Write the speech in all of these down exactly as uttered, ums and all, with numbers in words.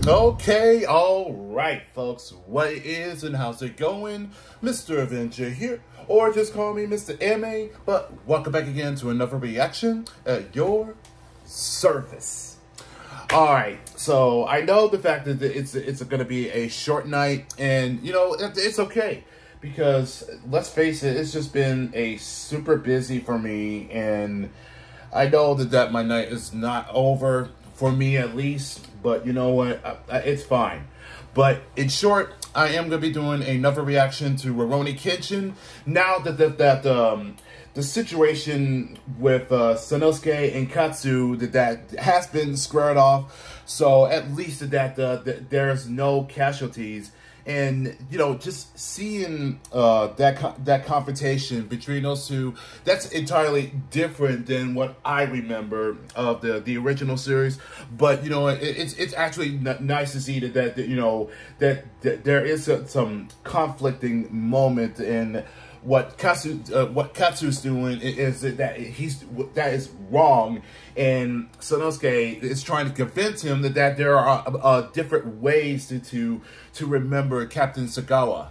Okay, all right, folks. What is and how's it going? Mister Avenger here, or just call me Mister M A. But welcome back again to another reaction at your service. All right, so I know the fact that it's it's going to be a short night, and you know it, it's okay because let's face it, it's just been a super busy for me, and I know that that my night is not over. For me, at least, but you know what? I, I, it's fine. But in short, I am going to be doing another reaction to Rurouni Kenshin. Now that that, that um, the situation with uh, Sanosuke and Katsu that that has been squared off, so at least that, uh, that there's no casualties. And, you know, just seeing uh, that co that confrontation between those two, that's entirely different than what I remember of the, the original series. But, you know, it, it's it's actually n nice to see that, that, that you know, that, that there is a, some conflicting moment in what Katsu, uh, what Katsu's doing is that he's that is wrong, and Sanosuke is trying to convince him that, that there are uh, different ways to, to to remember Captain Sagawa.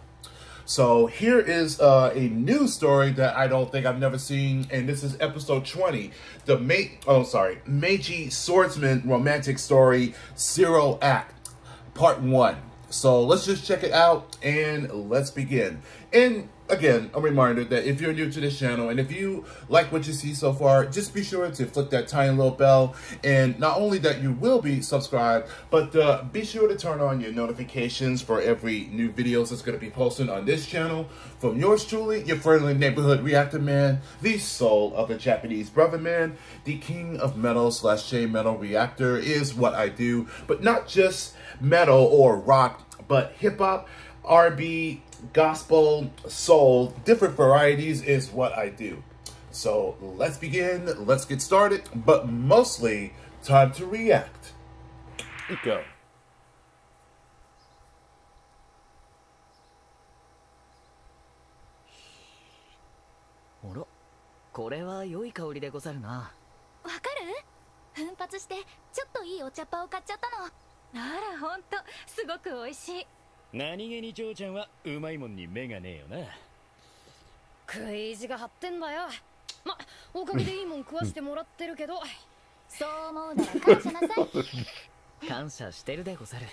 So here is uh, a new story that I don't think I've never seen, and this is episode twenty, the Mei oh sorry Meiji Swordsman romantic story Zero Act Part One. So let's just check it out and let's begin. And again, a reminder that if you're new to this channel and if you like what you see so far, just be sure to click that tiny little bell. And not only that you will be subscribed, but uh, be sure to turn on your notifications for every new videos that's going to be posted on this channel. From yours truly, your friendly neighborhood reactor man, the soul of the Japanese brother man, the king of metal slash J metal reactor is what I do. But not just metal or rock, but hip hop, R and B, gospel, soul, different varieties is what I do. So let's begin, let's get started, but mostly time to react. Go. おろ、これは良い香りでござるな。 わかる？奮発してちょっといいお茶っ葉を買っちゃったの。あら、ほんとすごく美味しい。 何気に嬢ちゃんはうまいもんに目がねえよな。 食い意地が張ってんだよ。ま、おかげでいいもん食わしてもらってるけど。 そう思うなら感謝なさい。 感謝してるでござる。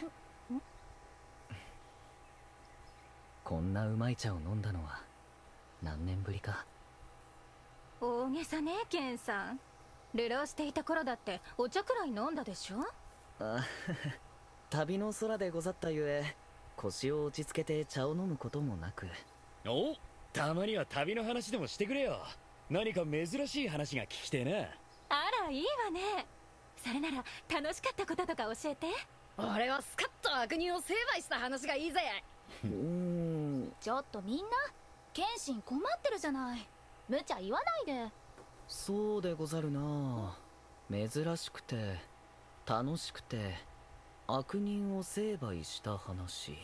こんなうまい茶を飲んだのは何年ぶりか。 大げさね、ケンさん。流浪していた頃だってお茶くらい飲んだでしょ。 あ、旅の空でござったゆえ腰を落ち着けて茶を飲むこともなく。 お、たまには旅の話でもしてくれよ。何か珍しい話が聞きてえな。 あら、いいわね。それなら楽しかったこととか教えて。 俺はスカッと悪人を成敗した話がいいぜ。 うーん、 ちょっとみんな、謙信困ってるじゃない。無茶言わないで。 そうでござるな。珍しくて楽しくて悪人を成敗した話。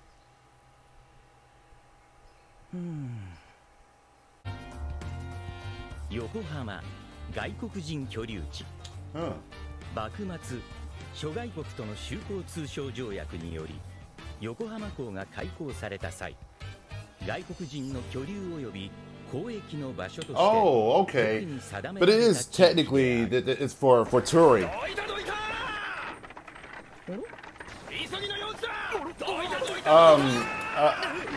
うん。 横浜外国人居留地、うん、幕末諸外国との修好通商条約により横浜港が開港された際、外国人の居留及び交易の場所として Oh, okay. But it is technically that it's for for touring. Um. Uh,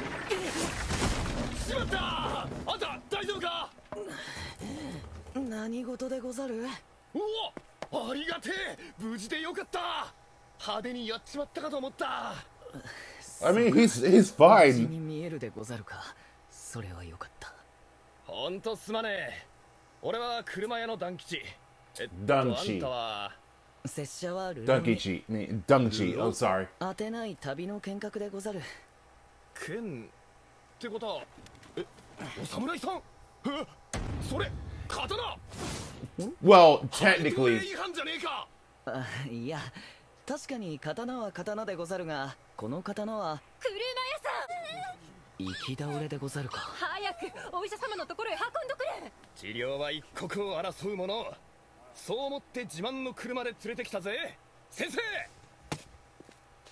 何事でござる？ おお、ありがてえ。無事でよかった。派手にやっちまったかと思った。 I mean, he's he's fine. に見えるでござるか。それはよかった。 ほんとすまねえ。俺は車屋の団吉。えっと、 団吉。 あんたは拙者はル団吉。団吉。Oh, sorry. 当てない旅の見学でござる。 剣ってことは、え、お侍さん？え、それ刀 ？Well, technically. 違反じゃねえか。 あ、いや、確かに刀は刀でござるが、この刀は車屋さん。 行き倒れでござるか。 早くお医者様のところへ運んどくれ。 治療は一刻を争うもの。そう思って自慢の車で連れてきたぜ、先生。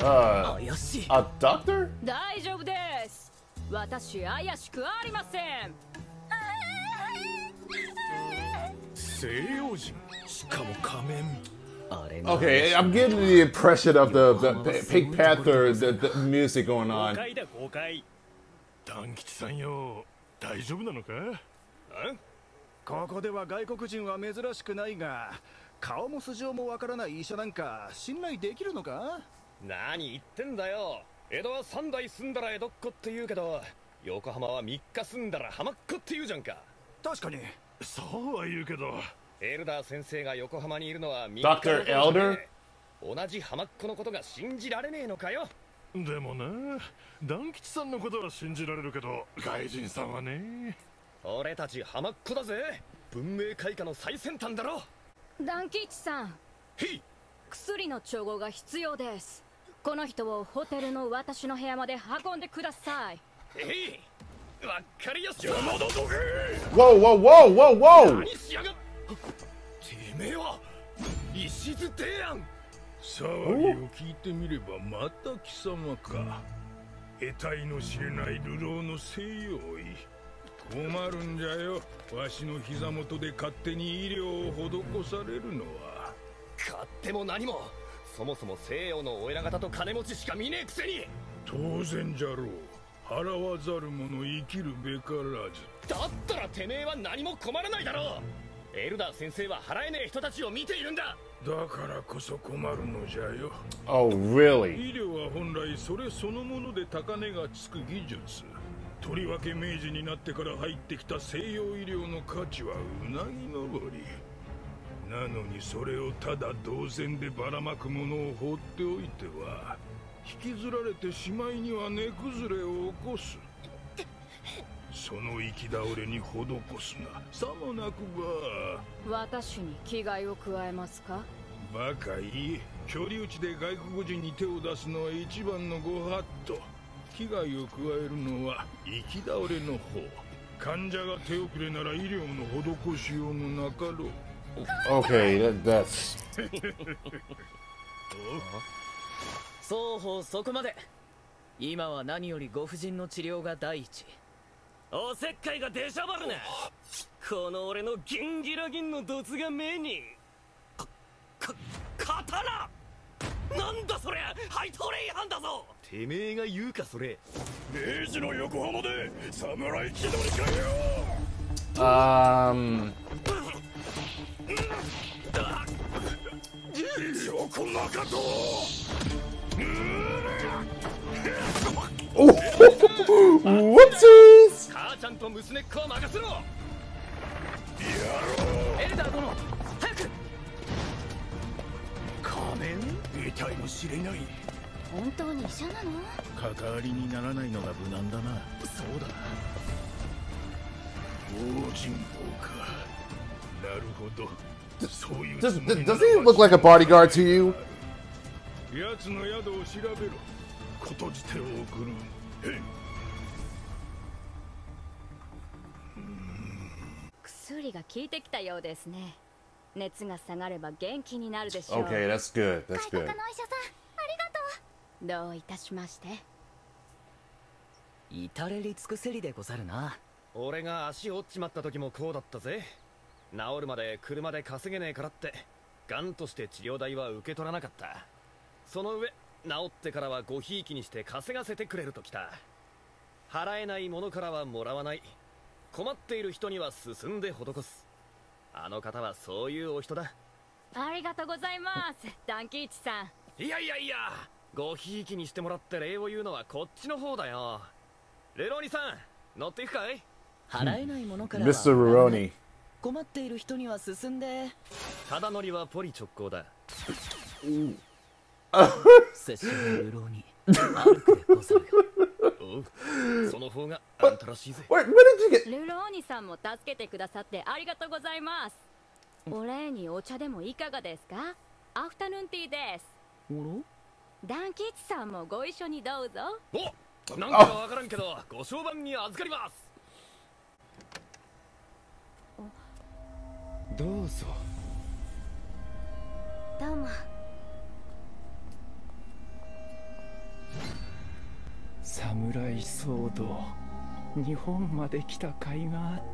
Uh, 怪しい。 a doctor? 大丈夫です。私怪しくありません。 西洋人、しかも仮面。 Okay, I'm getting the impression of the, the Pink Panther, the, the music going 誤 on. 解だ誤解。団吉さんよ、大丈夫なのか？ん？ここでは外国人は珍しくないが、顔も素性もわからない医者なんか信頼できるのか？何言ってんだよ。江戸は三代住んだら江戸っ子って言うけど、横浜は三日住んだら浜っ子って言うじゃんか。確かにそうは言うけど、エルダー先生が横浜にいるのは三日の頃じゃねえ。同じ浜っ子のことが信じられねえのかよ。でもな、団吉さんのことは信じられるけど、外人さんはね。俺たち浜っ子だぜ。文明開化の最先端だろ。 団吉さん、 へい。 薬の調合が必要です。この人をホテルの私の部屋まで運んでください。 へい。わかりやすい。邪魔だぞけ。 Whoa, whoa, whoa, whoa, whoa! 何しやがっ。てめえは石津提案。騒ぎを聞いてみればまた貴様か。得体の知れない流浪の西洋医。困るんじゃよ。わしの膝元で勝手に医療を施されるのは。勝手も何も。そもそも西洋のお偉方と金持ちしか見ねえくせに。当然じゃろう。払わざる者生きるべからず。だったらてめえは何も困らないだろう。エルダー先生は払えねえ人たちを見ているんだ。だからこそ困るのじゃよ。 Oh, really? 医療は本来それそのもので高値がつく技術。とりわけ明治になってから入ってきた西洋医療の価値はうなぎ登り。なのにそれをただ同然でばらまくものを放っておいては、引きずられてしまいには値崩れを起こす。その行き倒れに施すな。さもなくば。 私に危害を加えますか？ バカいい。距離打ちで外国人に手を出すのは一番のご法度。危害を加えるのは行き倒れの方。患者が手遅れなら医療の施しようもなかろう。 Okay, that, that's... 双方そこまで。今は何よりご婦人の治療が第一。おせっかいが出しゃばるな。この俺のギンギラギンのドツが目に。か、か、刀。なんだそれ。ハイトレイ犯だぞ。てめえが言うかそれ。明治の横浜で侍気取りかよ。 Um... 横中と。 Oh, whoopsies! 母ちゃんと娘っ子を任せろ。 エルダー殿、早く。 仮面？得体の知れない。 本当に医者なの？ 関わりにならないのが無難だな。そうだ。用心棒か。なるほど。そういう Does, does he look like a bodyguard to you? 奴の宿を調べろ。ことじてを送る。へい。 薬が効いてきたようですね。熱が下がれば元気になるでしょう。 Okay, that's good. That's 外国 good. のお医者さん、ありがとう。 どういたしまして。 至れり尽くせりでござるな。 俺が足折っちまった時もこうだったぜ。治るまで車で稼げねえからってガンとして治療代は受け取らなかった。その上治ってからはごひいきにして稼がせてくれるときた。払えないものからはもらわない。困っている人には進んで施す。あの方はそういうお人だ。 ありがとうございます、団吉さん。 いやいやいや、ごひいきにしてもらって礼を言うのはこっちの方だよ。レローニさん、乗っていくかい？ 払えないものからは Mister Roroni. 困っている人には進んで。 ただ乗りはポリ直行だ。 拙者の流浪に歩くでござるよ。 おう、その方があんたらしいぜ。 Wait, where did you get... ルローニさんも助けてくださってありがとうございます。お礼にお茶でもいかがですか？アフタヌーンティーです。 おろ？ 団吉さんもご一緒にどうぞ。 お、なんかわからんけどご商売に預かります。どうぞ。 どうも。 大騒動、日本まで来た甲斐があった。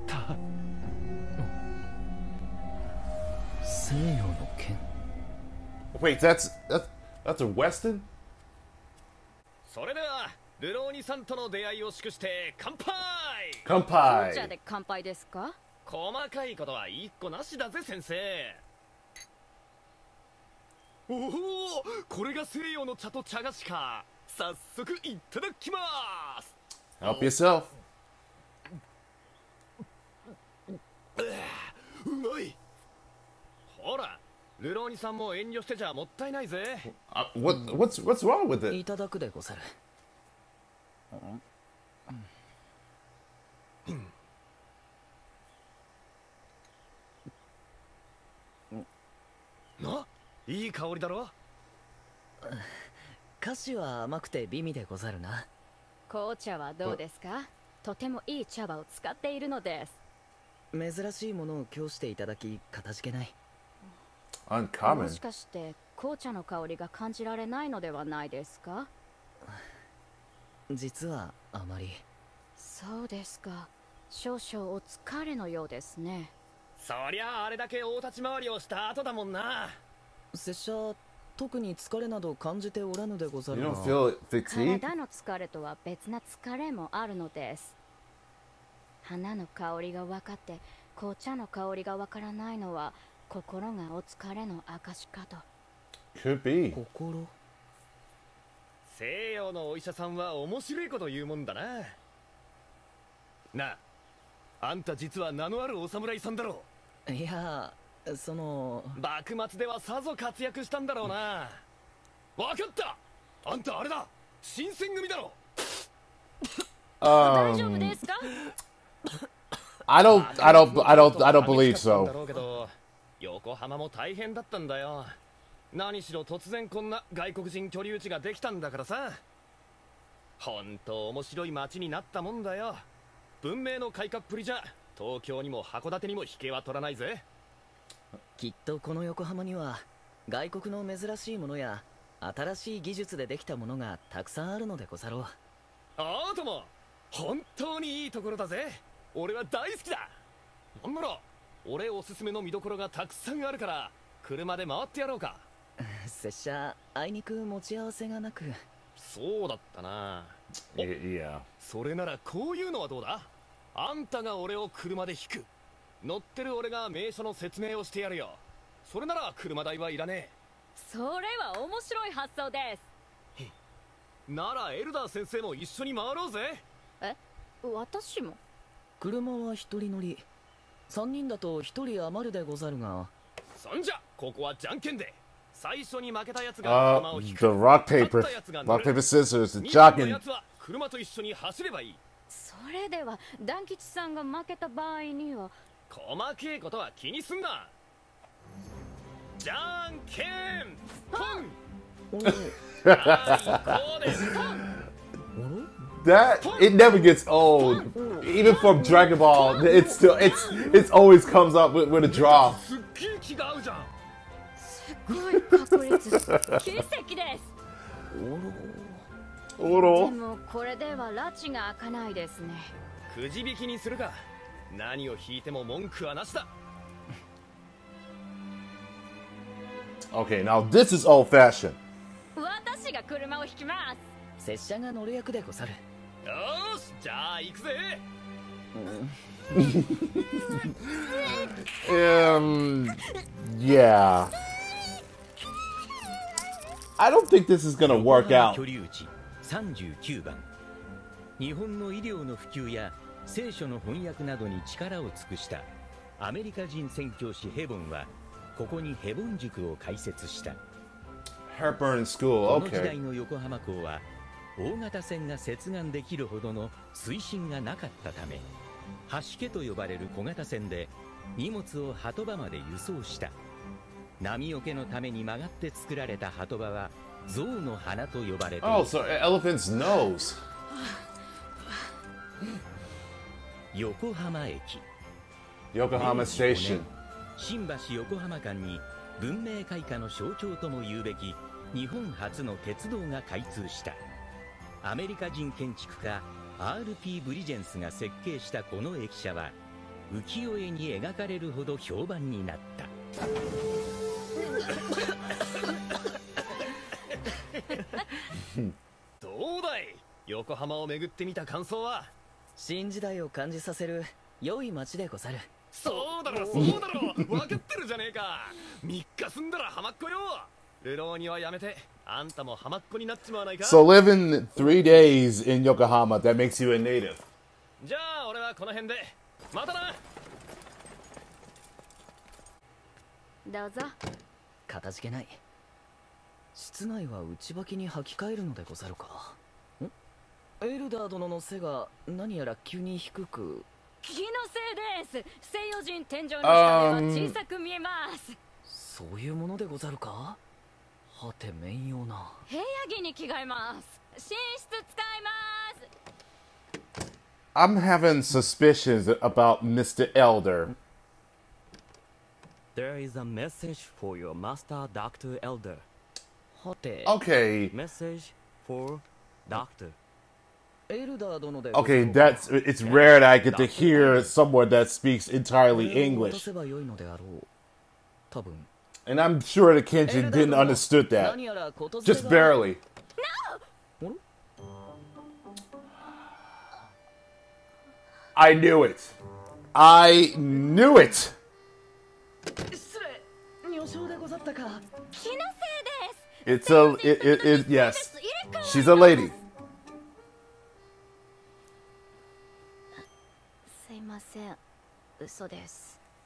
西洋の剣。 Wait, that's that's that's a Western? それではルローニさんとの出会いを祝して乾杯。 乾杯。 紅茶で乾杯ですか？ 細かいことは一個なしだぜ先生。おお、これが西洋の茶と茶菓子か。早速いただきます。 Help yourself. うまい。ほら、ルローニさんも遠慮してちゃもったいないぜ。 Uh, what what's what's wrong with it? いただくでござる。な、いい香りだろ。 菓子は甘くて美味でござるな。 紅茶はどうですか？とてもいい茶葉を使っているのです。 珍しいものを供していただき、かたじけない。 Uncommon. もしかして紅茶の香りが感じられないのではないですか？ 実はあまり。 そうですか。少々お疲れのようですね。 そりゃあれだけ大立ち回りをした後だもんな。 拙者、特に疲れなど感じておらぬでござるが。 You don't feel fatigued? 体の疲れとは別な疲れもあるのです。花の香りが分かって紅茶の香りが分からないのは心がお疲れの証かと。 Could be. 心。 西洋のお医者さんは面白いこと言うもんだな。なあ、あんた実は名のあるお侍さんだろう。 いや、その幕末ではさぞ活躍したんだろうな。わかった、あんたあれだ、新選組だろ。 大丈夫ですか？ I don't I don't I don't I don't believe so. 横浜も大変だったんだよ。何しろ突然こんな外国人居留地ができたんだからさ。本当面白い街になったもんだよ。文明の開花っぷりじゃ東京にも函館にも引けは取らないぜ。 きっとこの横浜には外国の珍しいものや新しい技術でできたものがたくさんあるのでござろう。 ああとも本当にいいところだぜ。俺は大好きだ。なんなら俺おすすめの見どころがたくさんあるから車で回ってやろうか。 拙者あいにく持ち合わせがなく。 そうだったな。 いや、 それならこういうのはどうだ。あんたが俺を車で引く、乗ってる俺が名所の説明をしてやるよ。それなら車代はいらねえ。 それは面白い発想です。 ならエルダー先生も一緒に回ろうぜ。 え、私も？ 車は一人乗り、三人だと一人余るでござるが。 そんじゃここはじゃんけんで最初に負けたやつが車を引く。 the rock paper rock paper scissors the jogging. 車と一緒に走ればいい。 それでは団吉さんが負けた場合には。 細けいことは気にすんな。じゃんけんぽん。 That it never gets old. Even from Dragon Ball, it's still it's it's always comes up with, with a draw. すっげえ気が合うじゃん。 すごい確率。奇跡です。 おろ。 でもこれでは拉致が開かないですね。 くじ引きにするか。何を引いても文句はなしだ。 Okay, now this is old fashioned. 私が車を引きます。 拙者が乗る役でござる。 よーし、じゃあ行くぜ。 um, yeah. I don't think this is gonna work out. 居留地さんじゅうきゅうばん。日本の医療の普及や聖書の翻訳などに力を尽くしたアメリカ人宣教師ヘボンはここにヘボン塾を開設した。 Hepburn School, この時 okay. 代の横浜港は大型船が接岸できるほどの水深がなかったため、橋家と呼ばれる小型船で荷物を鳩場まで輸送した。波よけのために曲がって作られた鳩場は象の鼻と呼ばれている。 Oh, so elephant's nose. 横浜駅。 Yokohama Station. 新橋横浜間に文明開化の象徴とも言うべき日本初の鉄道が開通した。 アメリカ人建築家 アールピー ブリジェンスが設計したこの駅舎は浮世絵に描かれるほど評判になった。 どうだい、横浜を巡ってみた感想は。 新時代を感じさせる良い街でござる。 そうだろそうだろ分かってるじゃねえか。みっか住んだらハマっこよ。流浪にはやめてあんたもハマっこになっちまわないか。 So living three days in Yokohama, that makes you a native. じゃあ俺はこの辺でまたな。 どうぞ。 かたじけない。室内は内履きに履き替えるのでござるか。んエルダー殿の背が何やら急に低く。 気のせいです。西洋人天井の下では小さく見えます。 そういうものでござるか。はて面用な。 部屋着に着替えます。寝室使います。 I'm having suspicions about Mister Elder. There is a message for your master, Doctor Elder. はて。 Okay. Message for Doctor. エルダー殿で。 Okay, that's it's rare that I get to hear someone that speaks entirely English. 渡せばよいのであろう。多分。 And I'm sure the Kenshin didn't understood that. Just barely. No! I knew it. I knew it. It's a it, it, it yes. She's a lady. すいません。嘘です。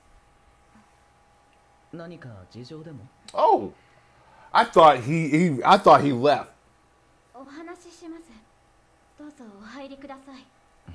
何か事情でも? Oh, I thought he, he I thought he left. お話しします。どうぞお入りください。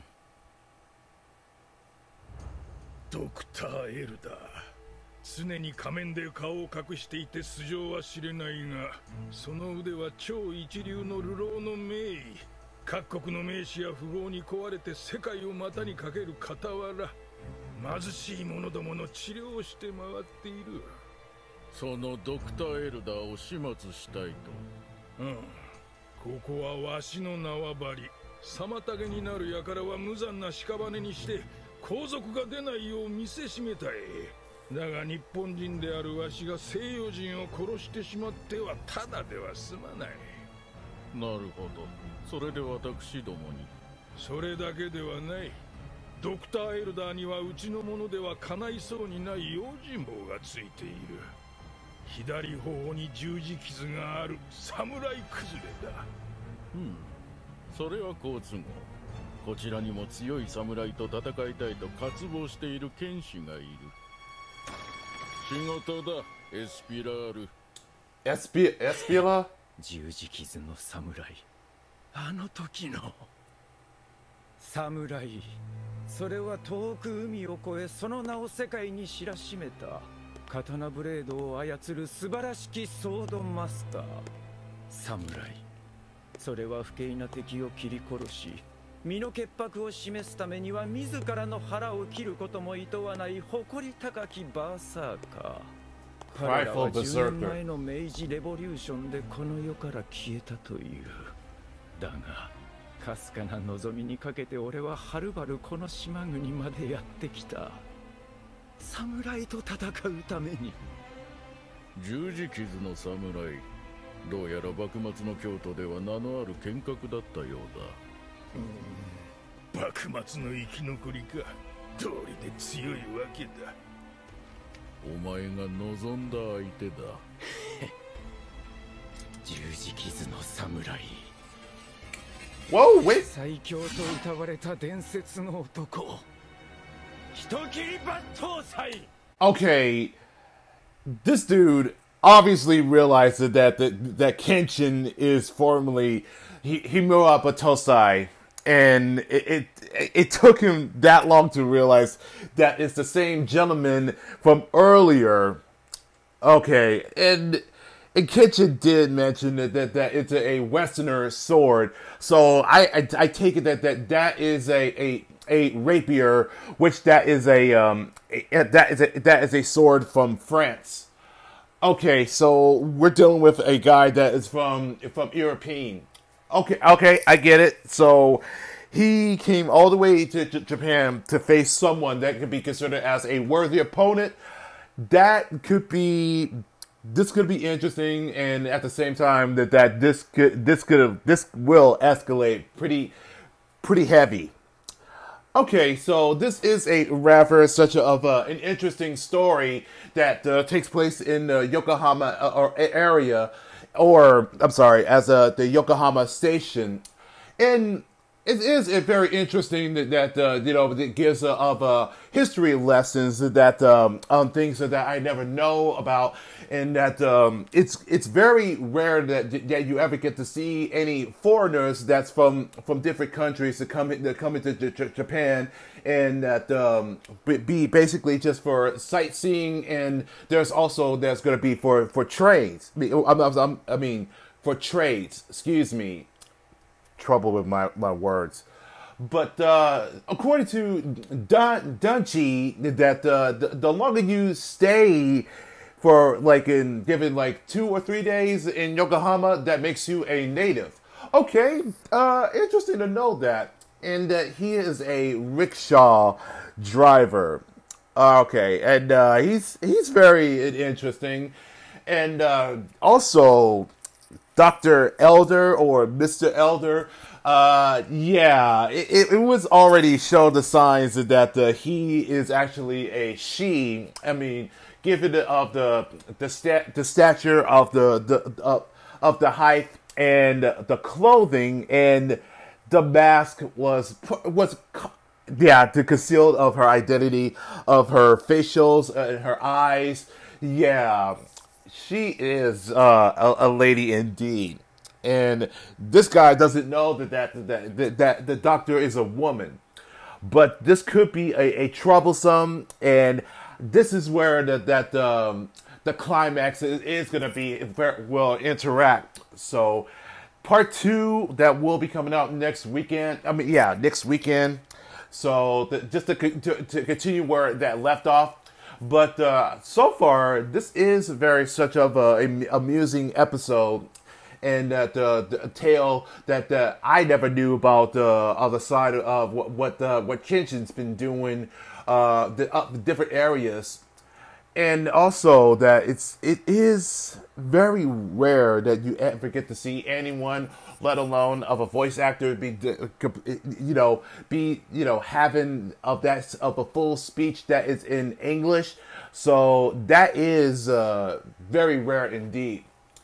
ドクターエルダー、常に仮面で顔を隠していて素性は知れないが、その腕は超一流の流浪の名医。各国の名士や富豪に壊れて世界を股にかける傍ら、貧しい者どもの治療をして回っている。 そのドクターエルダーを始末したいと。 うん。ここはわしの縄張り。妨げになる輩は無残な屍にして皇族が出ないよう見せしめたい。だが日本人であるわしが西洋人を殺してしまってはただでは済まない。 なるほど。それで私どもに。 それだけではない。ドクターエルダーにはうちの者では叶いそうにない用心棒がついている。左頬に十字傷がある侍崩れだ。 うん、それは好都合。こちらにも強い侍と戦いたいと渇望している剣士がいる。仕事だ、エスピラール。 エスピ、エスピラ？ 十字傷の侍。あの時の侍。それは遠く海を越えその名を世界に知らしめた刀ブレードを操る素晴らしきソードマスター。侍。それは不敬な敵を切り殺し、身の潔白を示すためには自らの腹を切ることも厭わない誇り高きバーサーカー。彼らはじゅうねんまえの明治レボリューションでこの世から消えたという。だがかすかな望みにかけて俺ははるばるこの島国までやってきた。侍と戦うために。 十字傷の侍。どうやら幕末の京都では名のある剣客だったようだ。うん、幕末の生き残りか。道理で強いわけだ。 お前が望んだ相手だ。 十字傷の侍。 Whoa, wait. 最強と歌われた伝説の男。人斬り抜刀斎。 Okay, this dude obviously realized that that, that Kenshin is formerly Himura Batosai, and it, it it took him that long to realize that it's the same gentleman from earlier. Okay, and. And Kenshin did mention that, that, that it's a, a Westerner sword, so I, I I take it that that, that is a, a a rapier, which that is a um a, that is a that is a sword from France. Okay, so we're dealing with a guy that is from from European. Okay, okay, I get it. So he came all the way to J- Japan to face someone that could be considered as a worthy opponent. That could be, this could be interesting, and at the same time that, that this could, this could have, this will escalate pretty, pretty heavy. Okay, so this is a rather such a, of a, an interesting story that uh, takes place in the Yokohama uh, or area, or I'm sorry, as a, the Yokohama station, and it is a very interesting that, that uh, you know, it gives uh, of uh, history lessons that um, on things that I never know about, and that um, it's it's very rare that that you ever get to see any foreigners that's from from different countries to come to come into J- J- Japan, and that um, be basically just for sightseeing, and there's also there's going to be for for trades. I mean, I'm, I'm, I mean for trades. Excuse me. Trouble with my, my words. But uh, according to Dun- Dunchi, that uh, the, the longer you stay for like in given like two or three days in Yokohama, that makes you a native. Okay, uh, interesting to know that. And that he is a rickshaw driver. Okay, and uh, he's he's very interesting. And uh, also Doctor Elder or Mister Elder, uh, yeah, it, it was already shown the signs that uh, he is actually a she. I mean, given the, of the the, stat, the stature of the the uh, of the height and the clothing, and the mask was was yeah to conceal of her identity, of her facials, uh, her eyes, yeah. She is uh, a, a lady indeed, and this guy doesn't know that that, that that that the doctor is a woman. But this could be a, a troublesome, and this is where the, that um, the climax is, is going to be very well interact. So, part two that will be coming out next weekend. I mean, yeah, next weekend. So the, just to, to to continue where that left off. But uh, so far, this is very such of a, a amusing episode, and that uh, the tale that uh, I never knew about the uh, other side of what what uh, what Kenshin's been doing, uh, the, uh, the different areas, and also that it's it is very rare that you ever get to see anyone, let alone of a voice actor, be you know be you know having of that of a full speech that is in English. So that is uh, very rare indeed.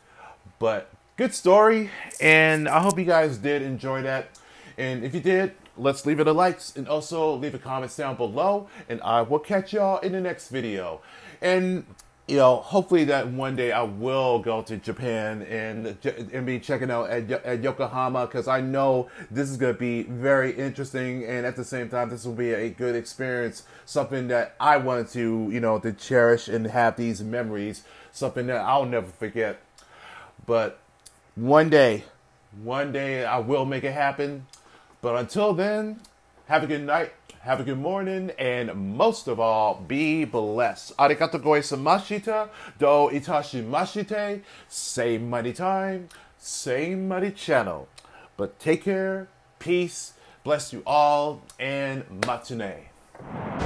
But good story, and I hope you guys did enjoy that. And if you did, let's leave it a like, and also leave a comment down below, and I will catch y'all in the next video. And you know, hopefully that one day I will go to Japan and and be checking out at, at Yokohama, because I know this is going to be very interesting, and at the same time this will be a good experience, something that I wanted to, you know, to cherish and have these memories, something that I'll never forget. But one day, one day I will make it happen. But until then, have a good night. Have a good morning, and most of all, be blessed. Arigato goisamashita, do itashimashite, same mighty time, same mighty channel. But take care, peace, bless you all, and matane.